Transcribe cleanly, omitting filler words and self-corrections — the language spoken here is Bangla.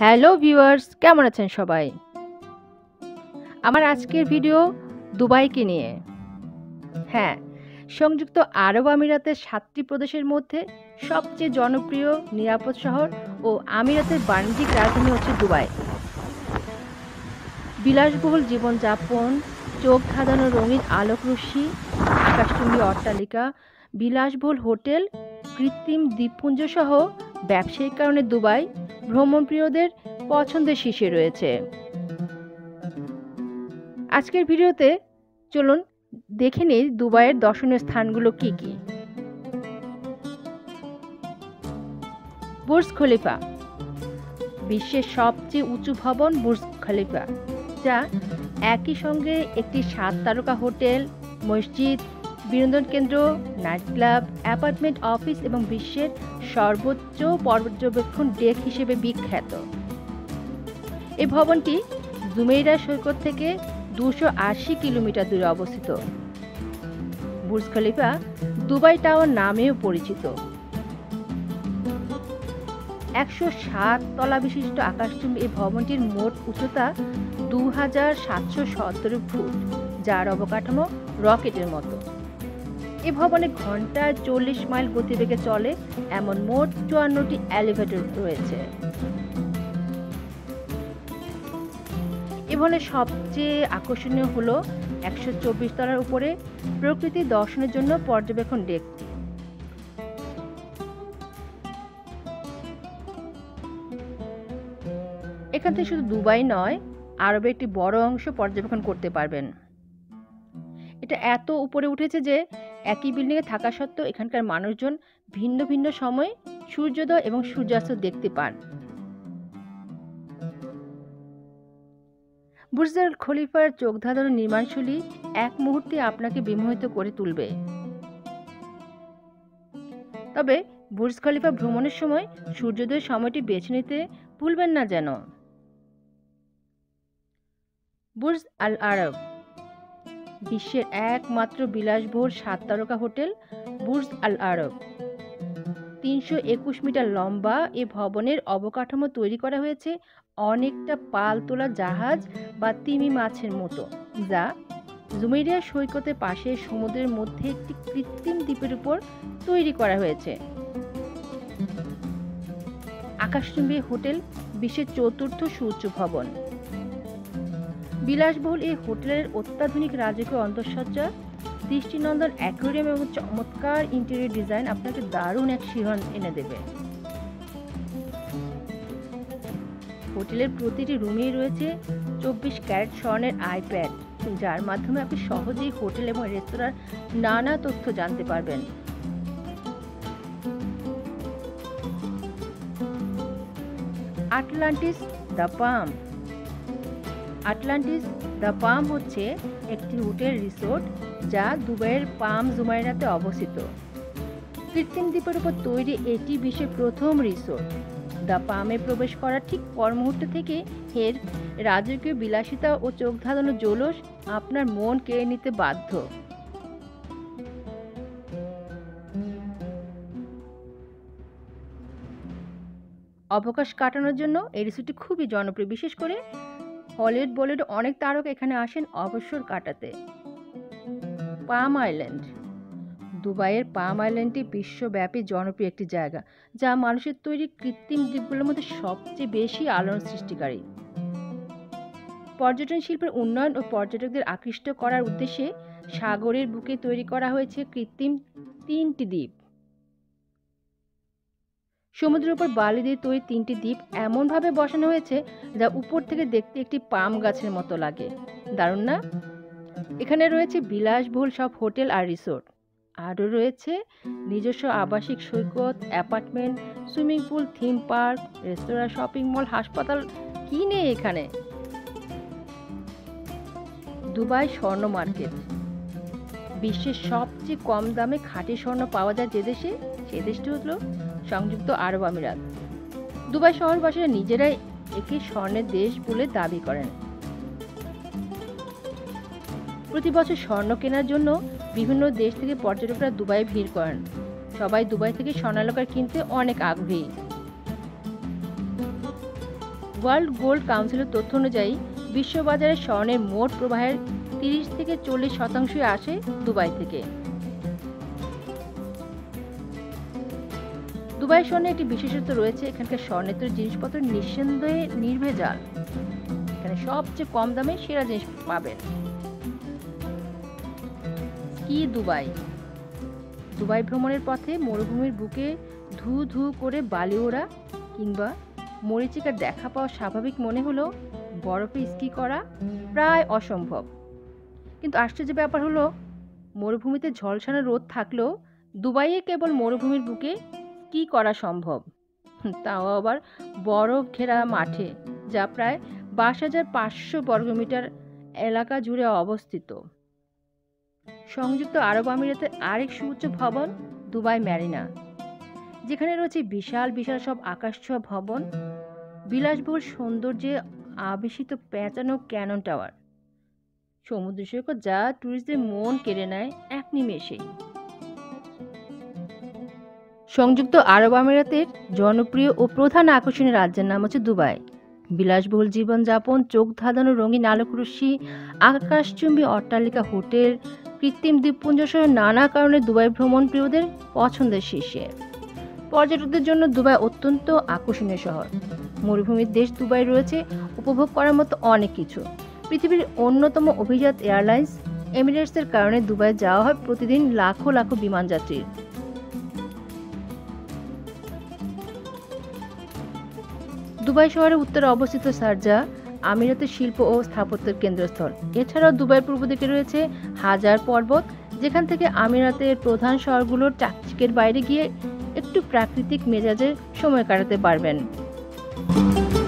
হ্যালো ভিউয়ার্স, কেমন আছেন সবাই? আমার আজকের ভিডিও দুবাইকে নিয়ে। হ্যাঁ, সংযুক্ত আরব আমিরাতের ৭টি প্রদেশের মধ্যে সবচেয়ে জনপ্রিয়, নিরাপদ শহর ও আমিরাতের বাণিজ্যিক রাজধানী হচ্ছে দুবাই। বিলাসবহুল জীবনযাপন, চোখ ধাঁধানো রঙিন আলোকরশ্মি, আকাশচুম্বী অট্টালিকা, বিলাসবহুল হোটেল, কৃত্রিম দ্বীপপুঞ্জ সহ ব্যবসায়িক কারণে দুবাই ভ্রমণপ্রিয়দের পছন্দের শীর্ষে রয়েছে। আজকের ভিডিওতে চলুন দেখে নিই দুবাইয়ের দর্শনীয় স্থানগুলো কি কি। বুর্জ খলিফা, বিশ্বের সবচেয়ে উঁচু ভবন বুর্জ খলিফা, যা একই সঙ্গে একটি 7 তারকা হোটেল, মসজিদ, বিনোদন কেন্দ্র, নাইট ক্লাব, অ্যাপার্টমেন্ট, অফিস এবং বিশ্বের সর্বোচ্চ পর্যবেক্ষণ ডেক হিসেবে বিখ্যাত। এই ভবনটি জুমেইরা সৈকত থেকে 280 কিলোমিটার দূরে অবস্থিত। বুর্জ খলিফা দুবাই টাওয়ার নামেও পরিচিত। 107 তলা বিশিষ্ট আকাশচুম্বী এই ভবনটির মোট উচ্চতা 2717 ফুট, যার অবকাঠামো রকেটের মতো। এ ভবনে ঘন্টায় 40 মাইল গতিবেগে চলে এমন মোট 54টি এলিভেটর রয়েছে। এ ভবনের সবচেয়ে আকর্ষণীয় হলো 124 তলার উপরে প্রকৃতি দর্শনের জন্য পর্যবেক্ষণ ডেকটি। এখান থেকে শুধু দুবাই নয়, আরবের একটি বড় অংশ পর্যবেক্ষণ করতে পারবেন। এটা এত উপরে উঠেছে যে একই বিল্ডিংয়ে থাকা সত্ত্বেও এখানকার মানুষজন ভিন্ন ভিন্ন সময়ে সূর্যোদয় এবং সূর্যাস্ত দেখতে পান। বুর্জ আল খলিফার চোখ ধাঁধানো নির্মাণশৈলী এক মুহূর্তে আপনাকে বিমোহিত করে তুলবে। তবে বুর্জ খলিফা ভ্রমণের সময় সূর্যোদয়ের সময়টি বেছে নিতে ভুলবেন না যেন। বুর্জ আল আরব, বিশ্বের একমাত্র বিলাসবহুল 7 তারকা hotel Burj Al Arab. 321 metre লম্বা এ ভবনের অবকাঠামো তৈরি করা হয়েছে অনেকটা পাল তোলা জাহাজ বা তিমি মাছের মতো, যা জুমেইরিয়া সৈকতের পাশে সমুদ্রের মধ্যে একটি কৃত্রিম দ্বীপের উপর তৈরি করা হয়েছে। আকাশচুম্বী হোটেল বিশ্বের 4র্থ সুউচ্চ ভবন। বিলাসবহুল এই হোটেলের অত্যাধুনিক রাজকীয় অন্তঃসজ্জা, দৃষ্টিনন্দন অ্যাকোয়ারিয়াম এবং চমৎকার ইন্টেরিয়র ডিজাইন আপনাকে দারুণ এক শিহরণ এনে দেবে। হোটেলের প্রতিটি রুমেই রয়েছে 24 ক্যারেট স্বর্ণের আইপ্যাড, যার মাধ্যমে আপনি সহজেই হোটেল এবং রেস্তোরাঁর নানা তথ্য জানতে পারবেন। Atlantis the Palm. Atlantis the Palm হচ্ছে একটি হোটেল রিসোর্ট যা দুবাইয়ের পাম জুমাইরাতে অবস্থিত। কৃত্রিম দ্বীপের উপর তৈরি এটি বিশ্বের প্রথম রিসোর্ট। দ্য পামে প্রবেশ করার ঠিক পর মুহূর্ত থেকে এর রাজকীয় বিলাসিতা ও চোখ ধাঁধানো জৌলস আপনার মন কেড়ে নিতে বাধ্য। অবকাশ কাটানোর জন্য এই রিসোর্টটি খুবই জনপ্রিয়, বিশেষ করে হলিউড বলিউড অনেক তারকা এখানে আসেন অবসর কাটাতে। Palm Island. দুবাইয়ের পাম আইল্যান্ডটি বিশ্বব্যাপী জনপ্রিয় একটি জায়গা, যা মানুষের তৈরি কৃত্রিম দ্বীপগুলোর মধ্যে সবচেয়ে বেশি আলোড়ন সৃষ্টিকারী। পর্যটন শিল্পের উন্নয়ন ও পর্যটকদের আকৃষ্ট করার উদ্দেশ্যে সাগরের বুকে তৈরি করা হয়েছে কৃত্রিম 3টি দ্বীপ। সমুদ্রের উপর বালি দিয়ে তৈরি 3টি দ্বীপ এমনভাবে বসানো হয়েছে যা উপর থেকে দেখতে একটি পাম গাছের মতো লাগে। দারুণ না? এখানে রয়েছে বিলাসবহুল সব হোটেল আর রিসোর্ট, আরও রয়েছে নিজস্ব আবাসিক সৈকত, apartment, swimming pool, theme park, restaurant, shopping mall, হাসপাতাল, কি নেই এখানে। দুবাই স্বর্ণ মার্কেট। বিশ্বের সবচেয়ে কম দামে খাঁটি স্বর্ণ পাওয়া যায় যে দেশে, সেই দেশটি হলো সংযুক্ত আরব আমিরাত। দুবাই শহরবাসীরা নিজেরাই একে স্বর্ণের দেশ বলে দাবি করেন। প্রতি বছর স্বর্ণ কেনার জন্য বিভিন্ন দেশ থেকে পর্যটকরা দুবাইয়ে ভিড় করেন। সবাই দুবাই থেকে স্বর্ণালঙ্কার কিনতে অনেক আগ্রহী। ওয়ার্ল্ড গোল্ড কাউন্সিলের তথ্য অনুযায়ী বিশ্ববাজারে স্বর্ণের মোট প্রবাহের 30 থেকে 40% আসে দুবাই থেকে। দুবাই স্বর্ণে একটি বিশেষত্ব রয়েছে, এখানকার স্বর্ণের তৈরি জিনিসপত্র নিঃসন্দেহে নির্ভেজাল। এখানে সবচেয়ে কম দামে সেরা জিনিস পাবেন। Ski Dubai. দুবাই ভ্রমণের পথে মরুভূমির বুকে ধু ধু করে বালি ওড়া কিংবা মরীচিকার দেখা পাওয়া স্বাভাবিক মনে হলেও বরফে স্কি করা প্রায় অসম্ভব। কিন্তু আশ্চর্য ব্যাপার হলো, মরুভূমিতে ঝলসানো রোদ থাকলেও দুবাইয়ে কেবল মরুভূমির বুকে স্কি করা সম্ভব, তাও আবার বরফ ঘেরা মাঠে, যা প্রায় 22,500 বর্গমিটার এলাকা জুড়ে অবস্থিত। সংযুক্ত আরব আমিরাতের আরেক সুউচ্চ ভবন দুবাই ম্যারিনা, যেখানে রয়েছে বিশাল বিশাল সব আকাশছোঁয়া ভবন, বিলাসবহুল সৌন্দর্যে আবেশিত পেঁচানো ক্যানন টাওয়ার, সমুদ্র সৈকত যা টুরিস্টদের মন কেড়ে নেয় এক নিমেষেই। সংযুক্ত আরব আমিরাতের জনপ্রিয় ও প্রধান আকর্ষণীয় রাজ্যের নাম হচ্ছে দুবাই। বিলাসবহুল জীবনযাপন, চোখ ধাঁধানো রঙিন আলোকরশ্মি, আকাশচুম্বী অট্টালিকা, হোটেল, কৃত্রিম দ্বীপপুঞ্জ সহ নানা কারণে দুবাই ভ্রমণ প্রিয়দের পছন্দের শীর্ষে। পর্যটকদের জন্য দুবাই অত্যন্ত আকর্ষণীয় শহর। মরুভূমির দেশ দুবাই রয়েছে উপভোগ করার মতো অনেক কিছু। পৃথিবীর অন্যতম অভিজাত এয়ারলাইন্স এমিরেটসের কারণে দুবাই যাওয়া হয় প্রতিদিন লাখো লাখো বিমানযাত্রীর। দুবাই শহরের উত্তরে অবস্থিত শারজাহ আমিরাতের শিল্প ও স্থাপত্যের কেন্দ্রস্থল। এছাড়াও দুবাইয়ের পূর্ব দিকে রয়েছে হাজার পর্বত, যেখান থেকে আমিরাতের প্রধান শহরগুলোর চাকচিকের বাইরে গিয়ে একটু প্রাকৃতিক মেজাজে সময় কাটাতে পারবেন।